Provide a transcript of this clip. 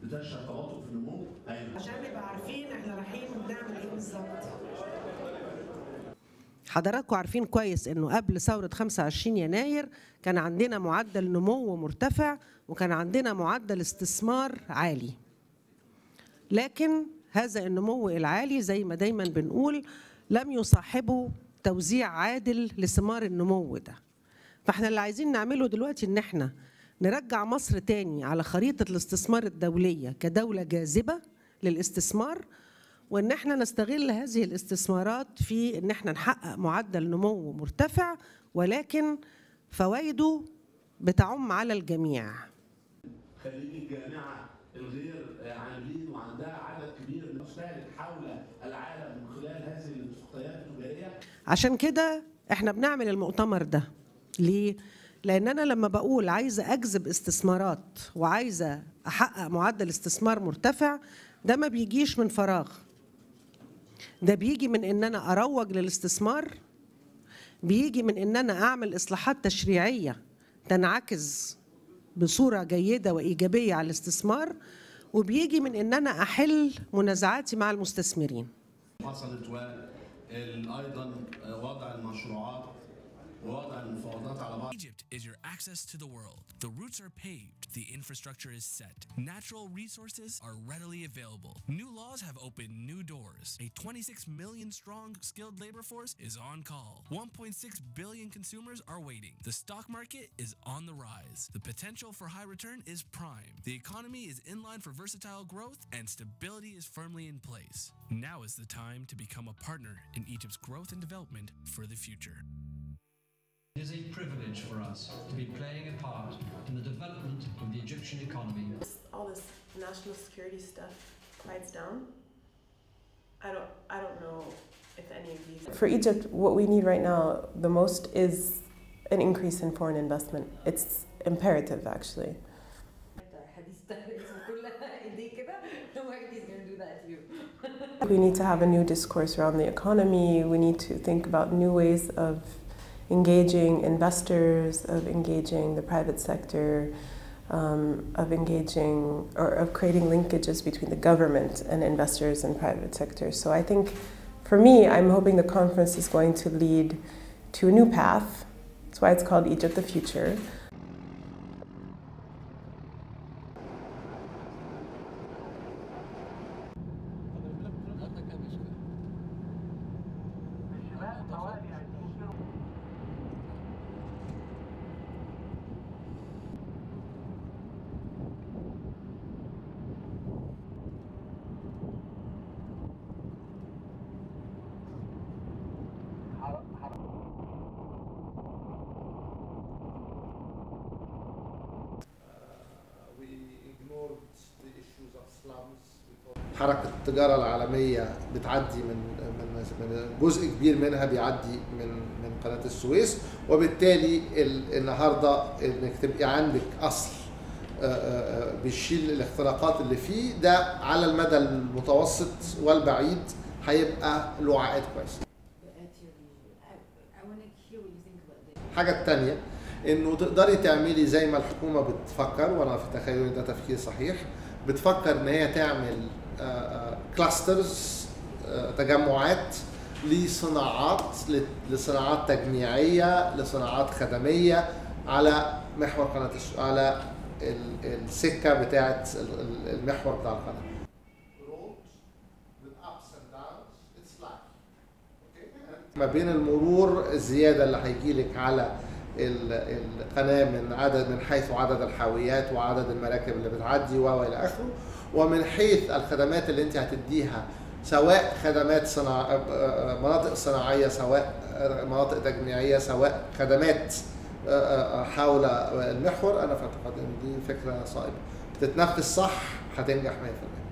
بتشهد تباطؤ في النمو. عشان نبقى عارفين احنا رايحين بنعمل ايه بالظبط. حضراتكم عارفين كويس انه قبل ثورة 25 يناير كان عندنا معدل نمو مرتفع وكان عندنا معدل استثمار عالي. لكن هذا النمو العالي زي ما دايما بنقول لم يصاحبه توزيع عادل لثمار النمو ده. فاحنا اللي عايزين نعمله دلوقتي ان احنا نرجع مصر تاني على خريطة الاستثمار الدولية كدولة جاذبة للاستثمار، وان احنا نستغل هذه الاستثمارات في ان احنا نحقق معدل نمو مرتفع ولكن فوائده بتعم على الجميع. خريج الجامعة الغير عاملين وعندها عدد كبير من المشترك حول العالم من خلال هذه الاتفاقيات التجارية. عشان كده احنا بنعمل المؤتمر ده. ليه؟ لأن أنا لما بقول عايزة أجذب استثمارات وعايزة أحقق معدل استثمار مرتفع، ده ما بيجيش من فراغ. ده بيجي من إن أنا أروج للاستثمار، بيجي من إن أنا أعمل إصلاحات تشريعية تنعكس بصورة جيدة وإيجابية على الاستثمار، وبيجي من إن أنا أحل منازعاتي مع المستثمرين. حصلت وأيضا وضع المشروعات ووضع المفاوضات على بعض. Egypt is your access to the world. The routes are paved, the infrastructure is set. Natural resources are readily available. New laws have opened new doors. A 26 million strong skilled labor force is on call. 1.6 billion consumers are waiting. The stock market is on the rise. The potential for high return is prime. The economy is in line for versatile growth and stability is firmly in place. Now is the time to become a partner in Egypt's growth and development for the future. It is a privilege for us to be playing a part in the development of the Egyptian economy. All this national security stuff quiets down. I don't know if any of these. For Egypt, what we need right now the most is an increase in foreign investment. It's imperative, actually. We need to have a new discourse around the economy. We need to think about new ways of engaging investors, of engaging the private sector, of engaging or of creating linkages between the government and investors and private sector. So I think for me, I'm hoping the conference is going to lead to a new path. That's why it's called Egypt the Future. حركة التجارة العالمية بتعدي من جزء كبير منها بيعدي من قناة السويس، وبالتالي النهارده انك تبقي عندك اصل بيشيل الاختراقات اللي فيه ده على المدى المتوسط والبعيد هيبقى له عائد كويس. الحاجة الثانية انه تقدري تعملي زي ما الحكومة بتفكر، وانا في تخيلي ده تفكير صحيح، بتفكر ان هي تعمل كلاسترز، تجمعات لصناعات تجميعيه، لصناعات خدميه على محور قناه على السكه بتاعه المحور بتاع القناه. ما بين المرور الزياده اللي هيجي لك على القناه من حيث عدد الحاويات وعدد المراكب اللي بتعدي والى اخره، ومن حيث الخدمات اللي انت هتديها، سواء خدمات مناطق صناعيه، سواء مناطق تجميعيه، سواء خدمات حول المحور. انا في اعتقادي ان دي فكره صائبه، بتتنفذ صح هتنجح 100%.